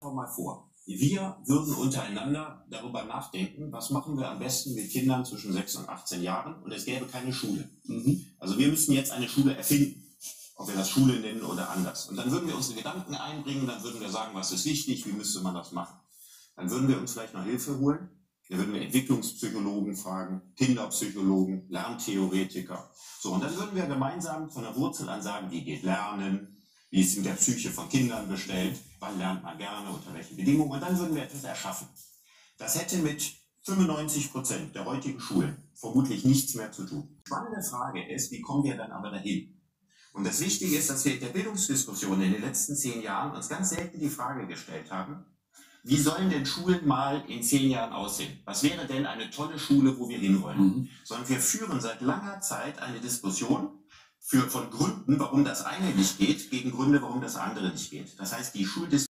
Mal vor. Wir würden untereinander darüber nachdenken, was machen wir am besten mit Kindern zwischen 6 und 18 Jahren, und es gäbe keine Schule. Also wir müssen jetzt eine Schule erfinden, ob wir das Schule nennen oder anders. Und dann würden wir unsere Gedanken einbringen, dann würden wir sagen, was ist wichtig, wie müsste man das machen. Dann würden wir uns vielleicht noch Hilfe holen. Dann würden wir Entwicklungspsychologen fragen, Kinderpsychologen, Lerntheoretiker. So, und dann würden wir gemeinsam von der Wurzel an sagen, wie geht Lernen, wie ist mit der Psyche von Kindern bestellt, wann lernt man gerne, unter welchen Bedingungen. Und dann würden wir etwas erschaffen. Das hätte mit 95% der heutigen Schulen vermutlich nichts mehr zu tun. Die spannende Frage ist, wie kommen wir dann aber dahin? Und das Wichtige ist, dass wir in der Bildungsdiskussion in den letzten 10 Jahren uns ganz selten die Frage gestellt haben, wie sollen denn Schulen mal in 10 Jahren aussehen? Was wäre denn eine tolle Schule, wo wir hinwollen? Sondern wir führen seit langer Zeit eine Diskussion von Gründen, warum das eine nicht geht, gegen Gründe, warum das andere nicht geht. Das heißt, die Schuldiskussion